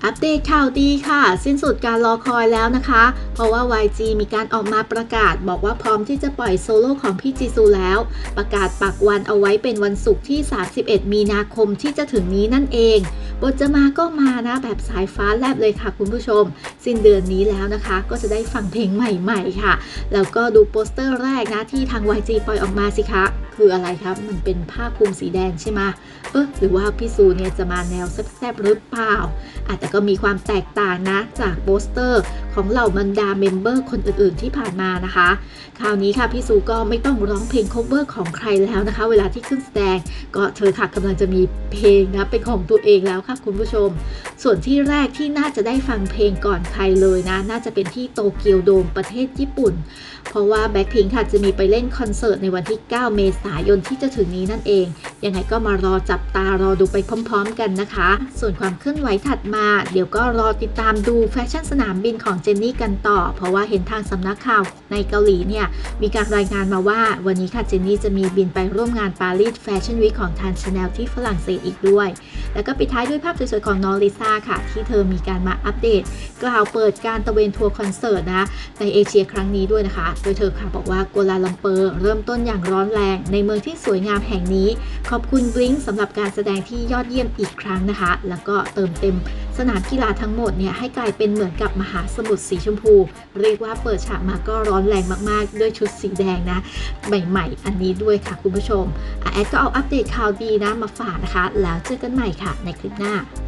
อัปเดตข่าวดีค่ะสิ้นสุดการรอคอยแล้วนะคะเพราะว่า YG มีการออกมาประกาศบอกว่าพร้อมที่จะปล่อยโซโล่ของพี่จีซูแล้วประกาศปักวันเอาไว้เป็นวันศุกร์ที่31มีนาคมที่จะถึงนี้นั่นเองบทจะมาก็มานะแบบสายฟ้าแลบเลยค่ะคุณผู้ชมสิ้นเดือนนี้แล้วนะคะก็จะได้ฟังเพลงใหม่ๆค่ะแล้วก็ดูโปสเตอร์แรกนะที่ทาง YG ปล่อยออกมาสิคะคืออะไรครับมันเป็นผ้าคลุมสีแดงใช่ไหมหรือว่าพี่ซูเนี่ยจะมาแนวแซ่บๆหรือเปล่าแต่ก็มีความแตกต่างนะจากโปสเตอร์ของเหล่าบรรดาเมมเบอร์คนอื่นๆที่ผ่านมานะคะคราวนี้ค่ะพี่ซูก็ไม่ต้องร้องเพลง cover ของใครแล้วนะคะเวลาที่ขึ้นแสดงก็เธอค่ะกำลังจะมีเพลงนะเป็นของตัวเองแล้วค่ะคุณผู้ชมส่วนที่แรกที่น่าจะได้ฟังเพลงก่อนใครเลยนะน่าจะเป็นที่โตเกียวโดมประเทศญี่ปุ่นเพราะว่าแบ็คพิงค์ค่ะจะมีไปเล่นคอนเสิร์ตในวันที่9เมษายนที่จะถึงนี้นั่นเองยังไงก็มารอจับตารอดูไปพร้อมๆกันนะคะส่วนความเคลื่อนไหวถัดมาเดี๋ยวก็รอติดตามดูแฟชั่นสนามบินของเจนนี่กันต่อเพราะว่าเห็นทางสำนักข่าวในเกาหลีเนี่ยมีการรายงานมาว่าวันนี้ค่ะเจนนี่จะมีบินไปร่วมงานปารีสแฟชั่นวีคของทางชาแนลที่ฝรั่งเศสอีกด้วยแล้วก็ปิดท้ายด้วยภาพสวยๆของน้องลิซ่าค่ะที่เธอมีการมาอัปเดตกล่าวเปิดการตะเวนทัวร์คอนเสิร์ตนะในเอเชียครั้งนี้ด้วยนะคะโดยเธอค่ะบอกว่ากัวลาลัมเปอร์เริ่มต้นอย่างร้อนแรงในเมืองที่สวยงามแห่งนี้ขอบคุณบลิงก์สำหรับการแสดงที่ยอดเยี่ยมอีกครั้งนะคะแล้วก็เติมเต็มสนามกีฬาทั้งหมดเนี่ยให้กลายเป็นเหมือนกับมหาสมุทรสีชมพูเรียกว่าเปิดฉากมาก็ร้อนแรงมากๆด้วยชุดสีแดงนะใหม่ๆอันนี้ด้วยค่ะคุณผู้ชมแอดก็เอาอัปเดตข่าวดีนะมาฝากนะคะแล้วเจอกันใหม่ค่ะในคลิปหน้า